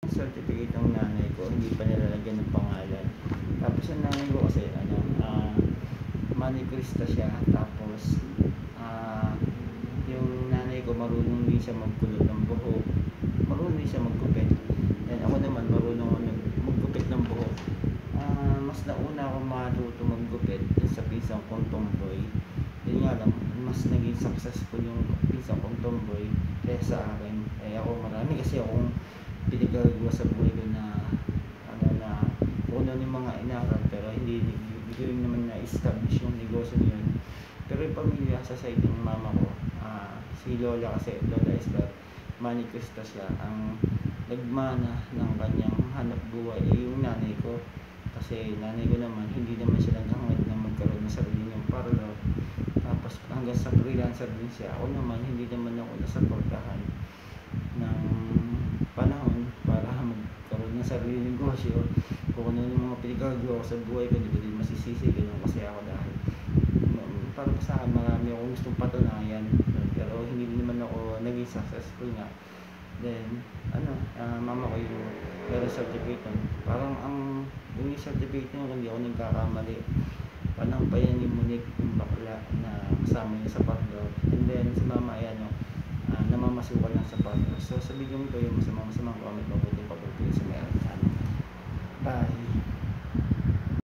certificate ng nanay ko, hindi pa nilalagyan ng pangalan. Tapos yung nanay ko kasi manikurista siya. Tapos yung nanay ko marunong din siya magkulot ng buhok, marunong din siya maggupit. And ako naman marunong maggupit ng buhok. Mas nauna ako matuto maggupit sa pisang kong tomboy. Yun nga lang, mas naging successful yung pisang kong tomboy kaysa sa akin. Ako marami kasi akong pinagagawa sa buhay ko na kung ano yung mga inaral, pero hindi ko naman na-establish yung negosyo niyon. Pero yung pamilya sa side ng mama ko, si Lola kasi, Lola Esther, manikurista siya. Ang nagmana ng kanyang hanap buhay yung nanay ko. Kasi nanay ko naman, hindi naman siya naghangad na magkaroon ng sarili niyang parlor. Tapos hanggang sa freelancer din siya. Ako naman, hindi naman ako nasaportahan ng panahon para magkaroon ng sarili ng negosyo. Kung ano yung mga pinagagawa ko sa buhay ko, hindi ko din masisisi. Ganun kasi ako dahil para sa akin, marami akong gustong patunayan. Pero hindi naman ako naging successful nga. Then, mama ko yung meron certificate nun. Parang yung certificate nyo, hindi ako nagkakamali. Panahon pa yan yung Monique, yung bakla na kasama niya sa parlor. And then, si mama ay namamasukan lang sa parlor. So, sa video ko yung masamang comment, mabuti sa meron. Bye!